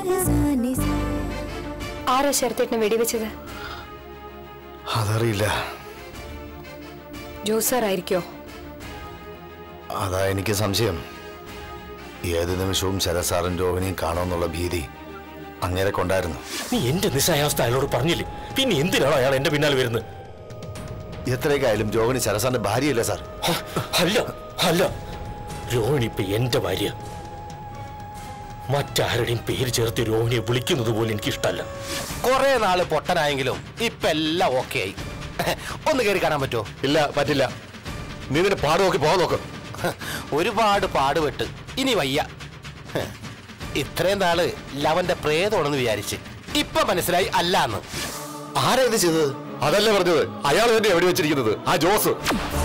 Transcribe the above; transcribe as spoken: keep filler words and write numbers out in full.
ആരാ ശരത്തേട്ടനെ വെടിവെച്ചത്? അതറിയില്ല. ജോസാറായിരിക്കോ? അതാ എനിക്ക് സംശയം. ഏത് നിമിഷവും ശരസാറും രോഹിണിയും കാണുമെന്നുള്ള ഭീതി അങ്ങനെ കൊണ്ടായിരുന്നു. നീ എന്റെ നിസ്സായാവസ്ഥ അയാളോട് പറഞ്ഞില്ലേ? പിന്നെ എന്തിനാണോ അയാൾ എന്റെ പിന്നാലെ വരുന്നത്? എത്രയൊക്കെ ആയാലും രോഹിണി ശരസാറിന്റെ ഭാര്യയല്ലേ സാർ? അല്ല അല്ല, രോഹിണി ഇപ്പൊ എന്റെ ഭാര്യ. മറ്റാരുടെയും പേര് ചേർത്ത് രോഹിണിയെ വിളിക്കുന്നത് പോലും എനിക്കിഷ്ടല്ല. കുറെ നാള് പൊട്ടനായെങ്കിലും ഇപ്പൊ എല്ലാം ഓക്കെ ആയി. ഒന്ന് കയറി കാണാൻ പറ്റുമോ? ഇല്ല, പറ്റില്ല. നീ നിന്റെ പാട് നോക്കി പോകാൻ നോക്കും. ഒരുപാട് പാടുപെട്ട് ഇനി വയ്യ. ഇത്രയും നാള് ലവന്റെ പ്രേതമാണെന്ന് വിചാരിച്ച് ഇപ്പൊ മനസ്സിലായി അല്ലാന്ന്. ആരാ ഇത് ചെയ്തത്? അതല്ലേ പറഞ്ഞത്, അയാൾ തന്നെ എവിടെ വെച്ചിരിക്കുന്നത്, ആ ജോസ്.